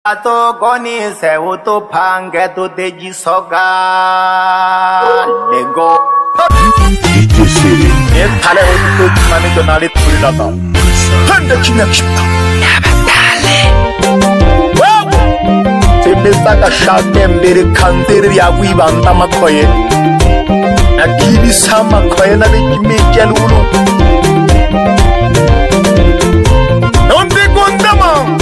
Ato goni se uto pange to deji soga lego. DJ SELE. 내 달에 어디도 지만이 저 날이 풀리라다. 한대 치면 싶다. 제메사가 샤템베르 칸데르 야구이 반다마 코에. 나 기비 사마 코에 나를 김메젤 우로. 넌데 건다마.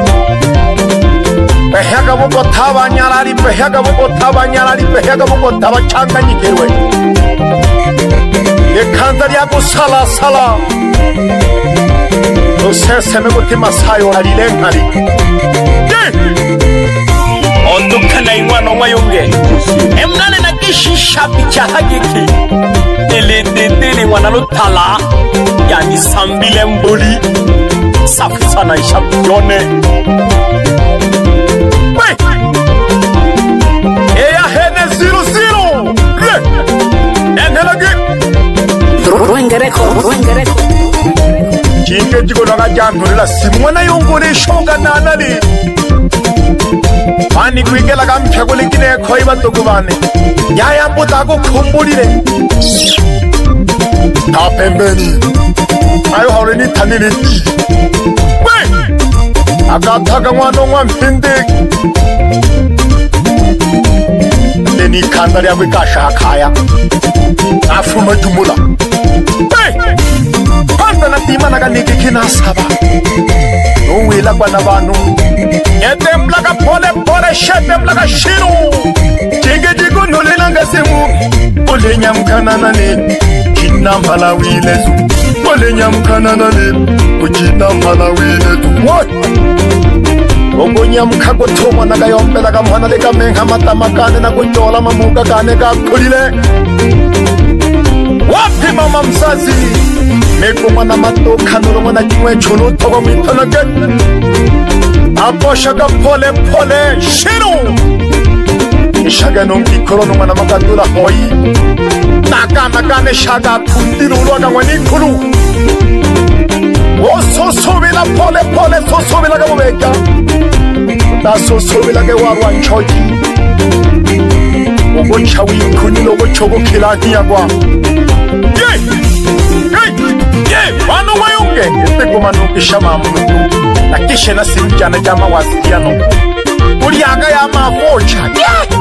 Behega bobo taba nyalari, behega bobo taba nyalari, behega bobo taba changanyi kerwe. Ye kandari ako sala sala. No se seme ko tima sayo hari lengari. Ye. Ondo kana ingwano mayonge. Emnane na kishi shabi chahageki. Ele dele wanalo tala. Yani sambile mboli. Safi sana ishabi yone. Eya hene 0-0. Enhelage. Ruengereko. Jinge jigo naga janurila simwana yongore shoga nanali. Mani kuike laga mchagole kine khoi bando kubane. Yaya mbotago khombolire. Ta pembeni. Ayo haureni thanini ti. Akathaga ngwano ngwampinde. Ni kandari yakwe kasha khaya afuma jumula panda na tima naga niki kina saba uwila kwa na banu etemla ka pole shetemla ka shiru jigo nolena ngasemu ole nyamkana nane kina mbala wilezu ole nyamkana nane kujina mbala wilezu what Ogonyam kago toma naga yombela ka mwana leka menga matama kane na kunjola mamuka kane ka kulile. Wapi mama mzazi Meko mwana mato kanuro mwana jimwe chunu togo mitonage. Apo shaga pole shiru. Shaga nungi korono mwana makadura hoi. Nakane shaga tundiru uruwaga wani kuru. Sosobila pole sosobila ka mubeka. Na sosobila ke warwa nchoji. Ogo chawi kuni logo chogo kilaki yagwa. Wano mayunge. Ete kumanu kishama mnutu. Na kishe na simjana jama wasikiano. Uriaga ya mafocha.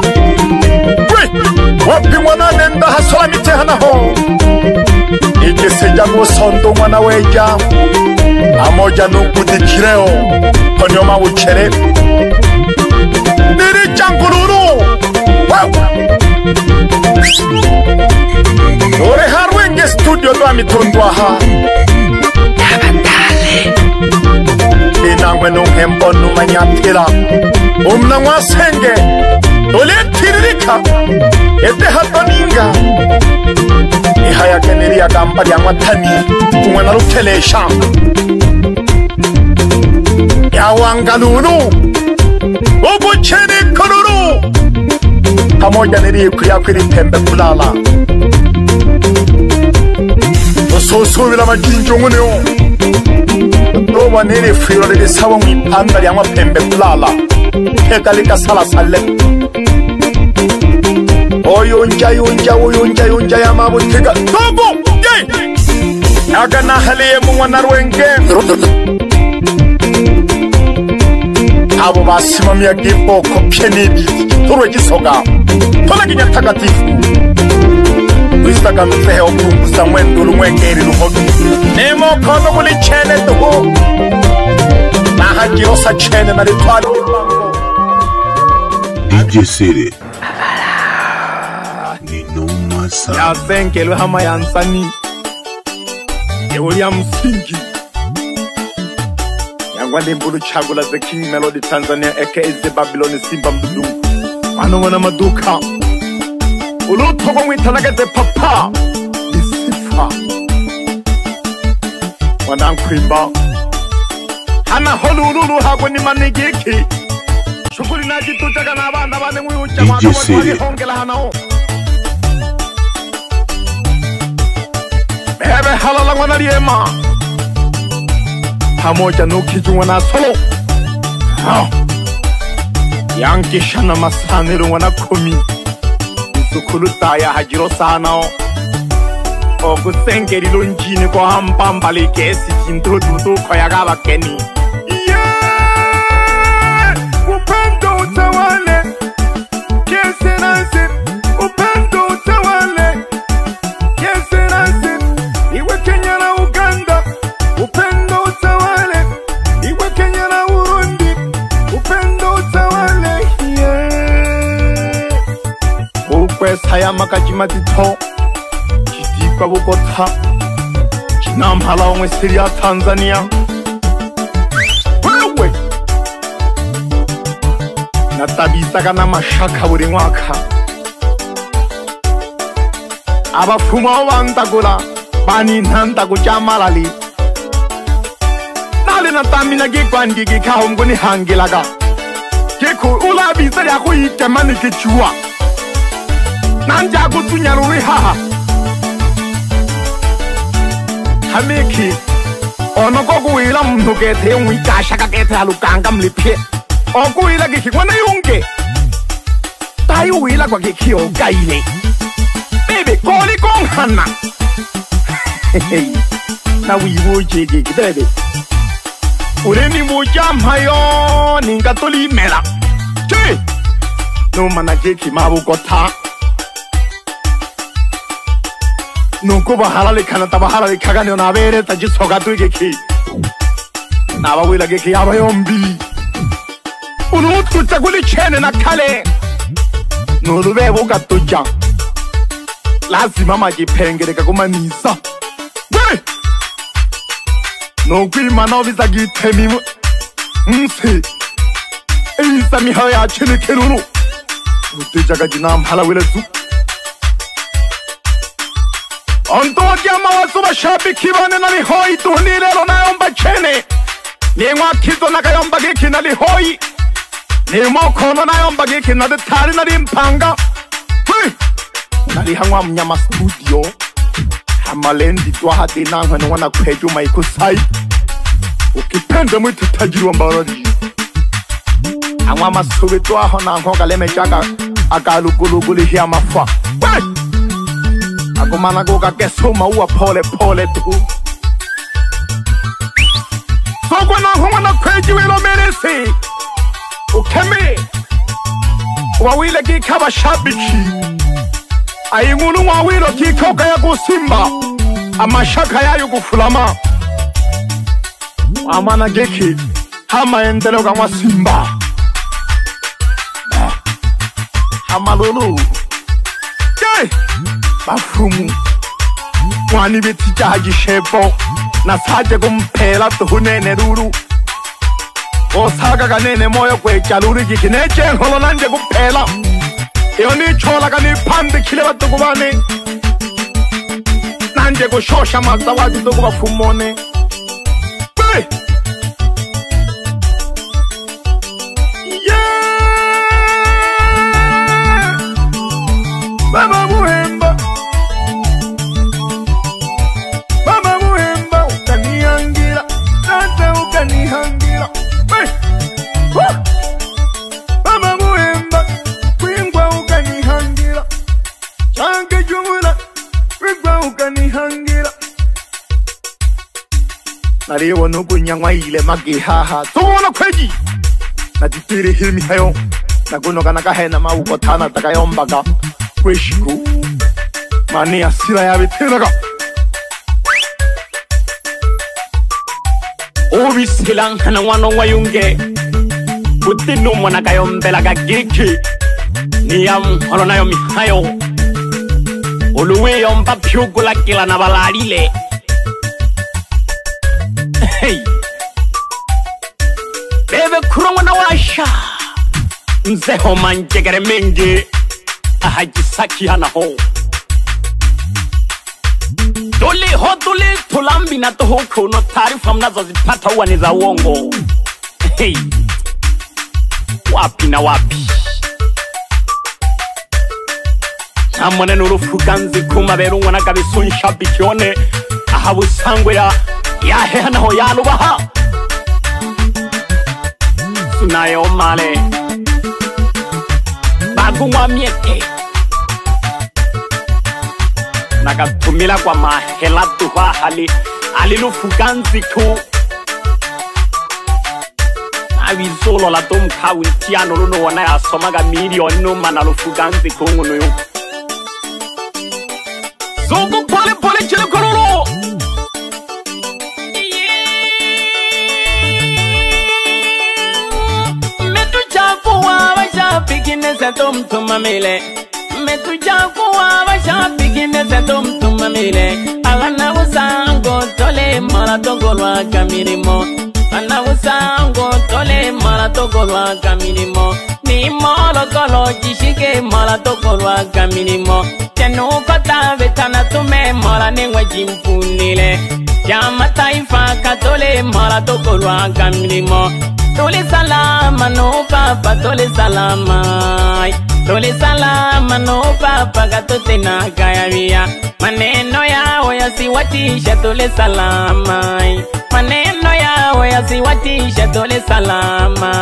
Wapi mwana nenda hasola mite hana ho. Ike sejago sondo mwana weja. Amoja nukuti kireo Konyoma uchere Niri changururu Ore harwenge studio doa mitundwa ha Yabatale Inangwe nungembo numanyatila Umna mwasenge Dole tiririka Ete hatoninga Ihaya keniri agambari angwatani Umwana lutelesha Yawangalulu Obucheni kolulu Pamoja niri kuyakwiri pembe kulala Soso wila majinjo nguneo Doba niri firo lidi sawa mwipanda liangwa pembe kulala Keka lika sala sale Oyonja ya mabutiga Dobo! Yey! Aga nahaliye mwana rwenge Abo basimamia giboko pyenidi Turwe jisoga Tola kinyatagatifu Wistaga mzehe okungusa mwendulu mwengeri luhogi Nemo kono muli chene duho Naha jirosa chene na litwali DJ SELE. Ninoma sana. Ya senke luhama ya nsani Uli ya msingi Yangwande mbulu chagula the King Melody Tanzania aka the Babylon Simba mdudu Wano wana maduka Ulu togo mwitanaga the papa Isifa Wana nkwimba Hana holu ululu hago ni manigiki Shukuri na jitu chaka na banda bande mwucha DJ SELE. Hongela hanao Bebe halala wana liema Pamoja nukijungwa na solo yankisha na masaniro wana komi Sukuluta ya hajiro sanao Ogusengeri lunjini kwa hampambali kesi Jintu dudu kwa yagaba keni Upendo utawale Kesi nasi Upendo utawale Kesi nasi Iwe Kenya na Uganda Upendo utawale Iwe Kenya na Urundi Upendo utawale Ukwesa ya makajimatito Chidikwa Bogota Chinampala omwe siri ya Tanzania Wewe Natabisaga n'amashaka buri mwaka Abafuma bandagura bani ntandago jamalali Nale natamina gikwandi gikaho ngo nihangilaga Geko ulabisa yako yitemani gichua Nanja gutunyaruri haha Hamiki Onoko kuwila mtu gete Mwikashaka gete halukanga mlipie Okuwila giki wana yunge Tayo wila kwa giki ogaile Baby koli konghana Na wiwo jegi baby Ureni mujamayo Ninga toli mela Che No mana giki mabukota Nuko bahalali kana tabahalali kagani onabere tajisoga tu geki Naba wila geki yaba yombi Unutu taguli chene na kale Nurube boga tuja Lazima majipengere kakumanisa Wee Nuko imana visa gitemi Mse Eisa mihawe achene kerunu Nuteja gajina mhala wile tu Onto jama wasuba shabiki bane na lihoi tuhni lelo na yomba chene Niengwa kito na kayomba geki na lihoi Nimo kono na yomba geki na detari na limpanga Nalihangwa mnyama studio Hamalendi tuwa hati nangwa na wana kweju maikusai Ukipende mwitu tajiri wa mbaradi Angwa masubi tuwa hona nkoka leme chaka Akaluguluguli hiya mafwa Akumana goga kesuma uwa pole pole tu Sogwa na huwa na kweji wilo meresi Ukeme Wawile kikaba shabiki Ayingunu wawilo kikoka ya kusimba Amashaka ya yugufulama Amana geki Hama endele kwa simba Hama lulu Bafumu Mwani betija haji shebo Na saje kumpela tuhunene ruru Osaga kanene moyo kwe chaluri giki Neche holo nanje kumpela Iyo ni chola kani pande kile watu kubane Nanje kushosha maza wadu tuku bafumone Bwe Baba muhemba Baba muhemba ukanihangira Tata ukanihangira Baba muhemba Kwingwa ukanihangira Change jumula Kwingwa ukanihangira Nariwa nuku nyangwa ile magihaha Tuwana kweji Natitiri hilmi hayo Nakuno kanaka hena maukotana takayombaga Kweshiku Mani asila ya bitiraga Obi silanka na wano wayunge Utinu mwana kayombela giki Niyam holona yo mihayo Uluwe yomba pyugula kila na balalile Hey Bebe kurongo na washa Mzeho manjegere mengi Ahajisaki hana ho Dole ho dole tulambi na toho kuno taarifa mnazo zipata huwa ni za uongo Hey Wapi na wapi Namone nurufuganzi kumaberu wana kabisunsha bikione Ahabusangwe ya hehana ho yalubaha Sunaye omale kunywa mieke nakatumila kwa mahela tuwa hali alilufuganzi ku awisolo la tomka wintiano luno wana ya somaga milioni no manalufuganzi ku ngunuyo zogo pole pole chile kororo metu chafu wa washa pikine se tomtuma mele metu chafu wa washa pikine se tomtuma mele alana usango tole mara togolwa kamirimo ana usango tole mara togolwa kamirimo ni molo kolo jishike mara togolwa kamirimo tenu kota betana tume mara nengwa jimpunile jama taifa katole mara togolwa kamirimo tole salama no papa tole salama no papa gatote na kayavia maneno yao yasiwatisha tole salama maneno yao yasiwatisha tole salama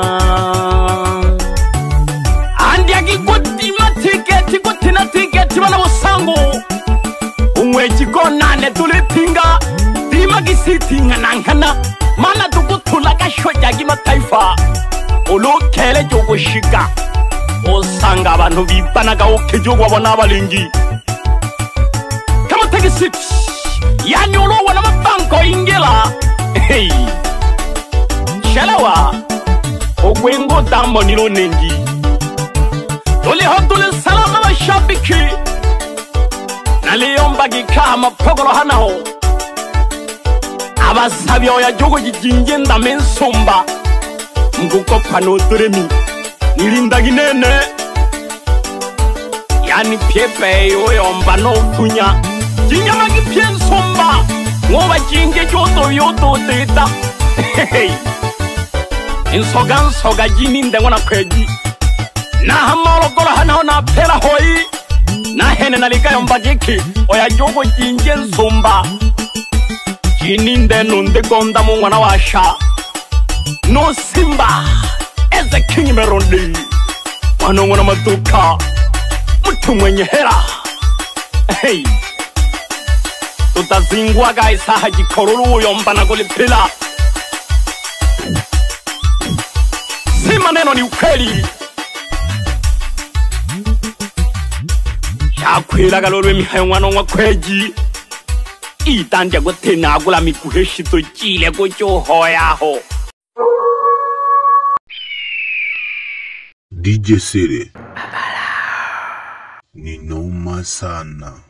andi akikuti matiketi kutina tiketi wana usangu umweji konane tulipinga dima kisiti nganankana mana tukutula kashoja kimataifa ulukele jogushika usanga abantu bipanaga ukijugu wabona abalingi kama tegisiti yani ulowa na mabanko ingela hey shalawa ogwengo dambo nilo nengi tole hotule salama wa shabiki naliomba gikama pogolo hanaho abasabyo ya jogo jijingenda mensomba nguko panoturemi nilinda ginene yani piepe yoyomba no kunya jinyama gipiensomba ngoba jinge joto yoto teta hey insoga jini ndengona kweji na hamolo gola hana na pera hoi na hene nalika yomba giki oya jogo jinge nsomba jini ndeno ndegonda mwana washa no simba eze king merondi wanongona maduka mtu mwenye hera hey tutazingwa guys haji kororo yomba na golipila si maneno ni ukweli yakwira galorwe mihaywana ngwa kweji itandya gotena agula mikuheshito chile gocho hoyaho DJ SELE ni noma sana.